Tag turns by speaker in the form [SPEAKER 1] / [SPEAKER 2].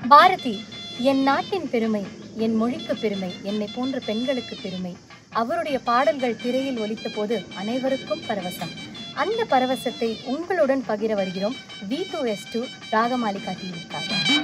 [SPEAKER 1] பாரதி, என் நாட்டின் பெருமை, என் மொழிக்கு பெருமை, என்னை போன்ற பெண்களுக்கு பெருமை. அவருடைய பாடல்கள் திரையில் ஒலித்த போது அனைவருக்கும் பரவசம். அந்த பரவசத்தை உங்களுடன் பகிர வருகிறோம் V2S2 ராகமாலிகா டிவிக்காக.